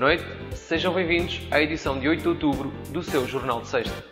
noite, sejam bem-vindos à edição de 8 de outubro do seu Jornal de Sexta.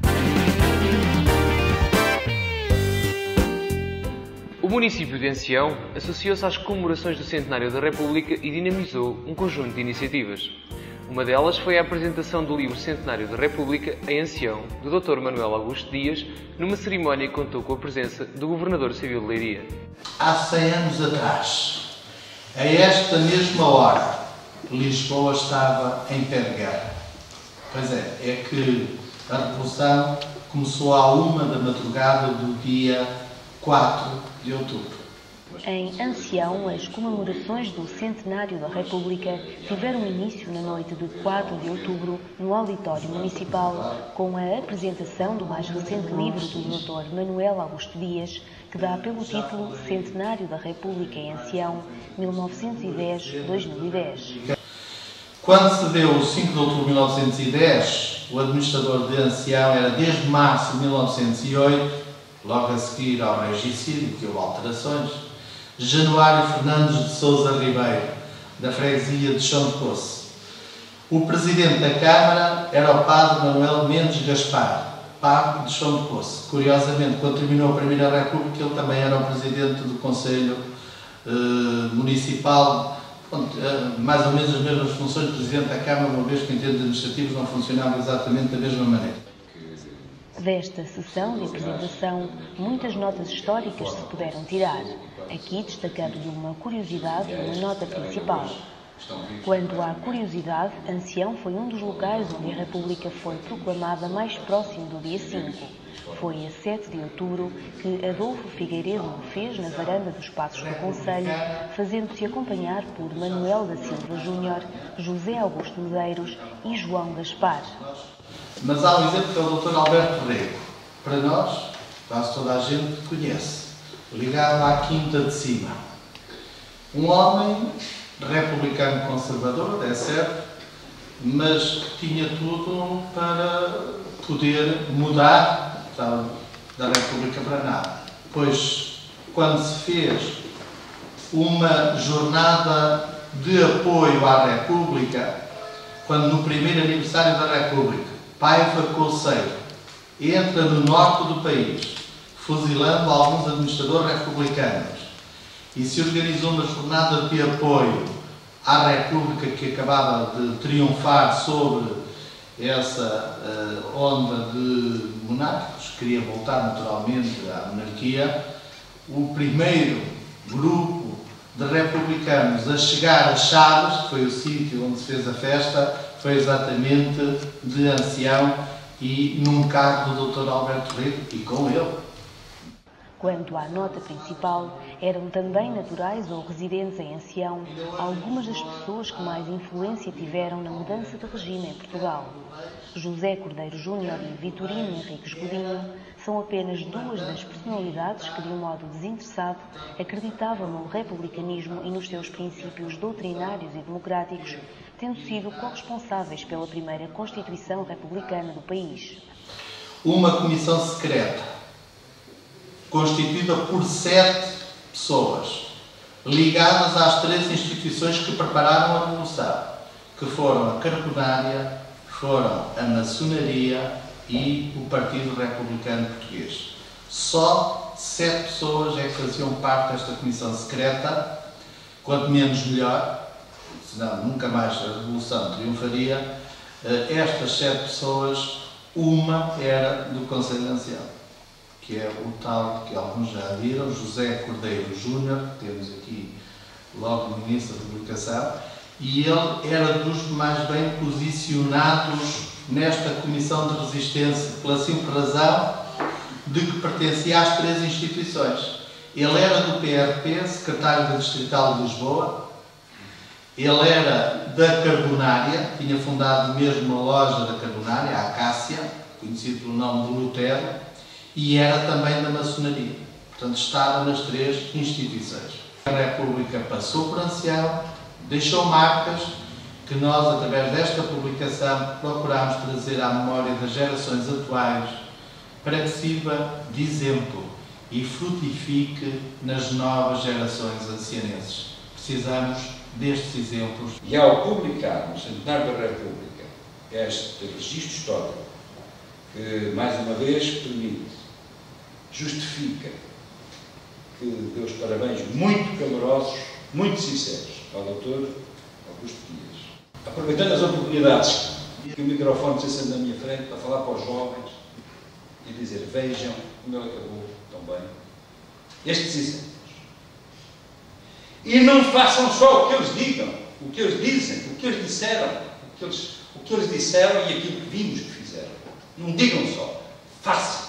O município de Ancião associou-se às comemorações do Centenário da República e dinamizou um conjunto de iniciativas. Uma delas foi a apresentação do livro Centenário da República em Ancião, do Dr. Manuel Augusto Dias, numa cerimónia que contou com a presença do Governador Civil de Leiria. Há 100 anos atrás, a esta mesma hora, Lisboa estava em pé de guerra. Pois é que a Revolução começou à 1 da madrugada do dia 4 de outubro. Em Ancião, as comemorações do Centenário da República tiveram início na noite de 4 de outubro no Auditório Municipal, com a apresentação do mais recente livro do Dr. Manuel Augusto Dias, que dá pelo título Centenário da República em Ancião, 1910-2010. Quando se deu o 5 de outubro de 1910, o administrador de Ancião era desde março de 1908, logo a seguir ao regicídio, que houve alterações, Januário Fernandes de Sousa Ribeiro, da freguesia de Chão de Poço. O presidente da Câmara era o padre Manuel Mendes Gaspar, padre de Chão de Poço. Curiosamente, quando terminou a Primeira República, ele também era o presidente do Conselho Municipal, mais ou menos as mesmas funções de presidente da Câmara, uma vez que em termos administrativos não funcionava exatamente da mesma maneira. Desta sessão de apresentação, muitas notas históricas se puderam tirar, aqui destacando-lhe uma curiosidade e uma nota principal. Quanto à curiosidade, Ancião foi um dos locais onde a República foi proclamada mais próximo do dia 5. Foi a 7 de outubro que Adolfo Figueiredo o fez na varanda dos Passos do Conselho, fazendo-se acompanhar por Manuel da Silva Júnior, José Augusto Medeiros e João Gaspar. Mas há um exemplo que é o Dr. Alberto Rego. Para nós, quase toda a gente conhece, ligado à Quinta de Cima. Um homem republicano conservador, é certo, mas que tinha tudo para poder mudar da República para nada. Pois, quando se fez uma jornada de apoio à República, quando no primeiro aniversário da República, Paiva Couceiro entra no norte do país, fuzilando alguns administradores republicanos, e se organizou uma jornada de apoio à República que acabava de triunfar sobre essa onda de monárquicos, queria voltar naturalmente à monarquia. O primeiro grupo de republicanos a chegar a Chaves, que foi o sítio onde se fez a festa, foi exatamente de Ancião e num carro do Dr. Alberto Rego e com ele. Quanto à nota principal, eram também naturais ou residentes em Ancião algumas das pessoas que mais influência tiveram na mudança de regime em Portugal. José Cordeiro Júnior e Vitorino Henriques Godinho são apenas duas das personalidades que, de um modo desinteressado, acreditavam no republicanismo e nos seus princípios doutrinários e democráticos, tendo sido corresponsáveis pela primeira Constituição Republicana do país. Uma comissão secreta, constituída por 7 pessoas, ligadas às 3 instituições que prepararam a Revolução, que foram a Carbonária, foram a Maçonaria e o Partido Republicano Português. Só 7 pessoas é que faziam parte desta comissão secreta, quanto menos melhor, senão nunca mais a Revolução triunfaria. Estas 7 pessoas, uma era do Conselho de Ancião, que é o tal que alguns já viram, José Cordeiro Júnior, que temos aqui logo no início da publicação, e ele era dos mais bem posicionados nesta comissão de resistência, pela simples razão de que pertencia às 3 instituições. Ele era do PRP, secretário da Distrital de Lisboa, ele era da Carbonária, tinha fundado mesmo a loja da Carbonária, a Acácia, conhecido pelo nome de Lutero, e era também da Maçonaria. Portanto, estava nas 3 instituições. A República passou por Ancião, deixou marcas que nós, através desta publicação, procuramos trazer à memória das gerações atuais para que sirva de exemplo e frutifique nas novas gerações ancianenses. Precisamos destes exemplos. E ao publicar no Centenário da República este registro histórico, que mais uma vez permite, justifica, que deu os parabéns muito calorosos, muito sinceros ao Dr. Augusto Dias. Aproveitando as oportunidades que o microfone se acende na minha frente para falar para os jovens e dizer: vejam como ele acabou tão bem estes exemplos. E não façam só o que eles digam, o que eles dizem, o que eles disseram, o que eles disseram e aquilo que vimos que fizeram. Não digam só, façam.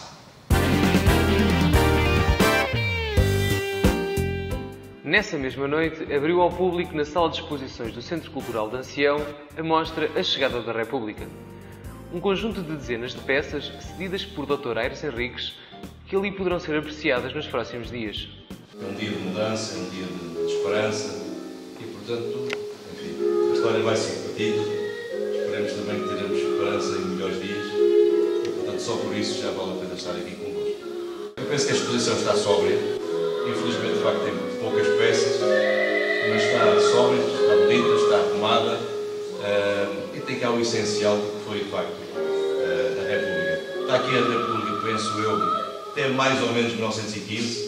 Nessa mesma noite, abriu ao público na Sala de Exposições do Centro Cultural de Ancião a mostra A Chegada da República. Um conjunto de dezenas de peças cedidas por Dr. Aires Henriques, que ali poderão ser apreciadas nos próximos dias. É um dia de mudança, é um dia de esperança e, portanto, enfim, a história vai se repetir. Esperemos também que teremos esperança em melhores dias e, portanto, só por isso já vale a pena estar aqui convosco. Eu penso que a exposição está sóbria. Infelizmente, de facto, tem poucas peças, mas está sóbria, está bonita, está arrumada e tem cá o essencial do que foi, de facto, a República. Está aqui a República, penso eu, até mais ou menos 1915.